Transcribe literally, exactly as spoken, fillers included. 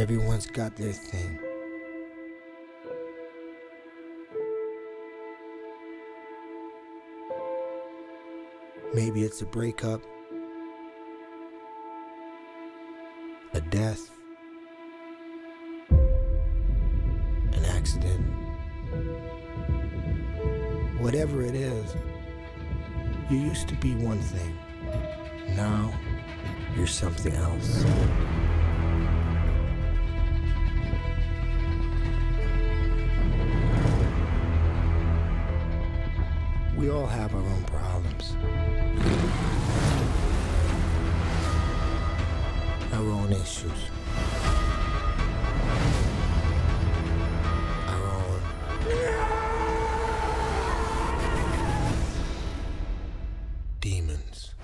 Everyone's got their thing. Maybe it's a breakup, a death, an accident. Whatever it is, you used to be one thing. Now, you're something else. We all have our own problems. Our own issues. Our own demons.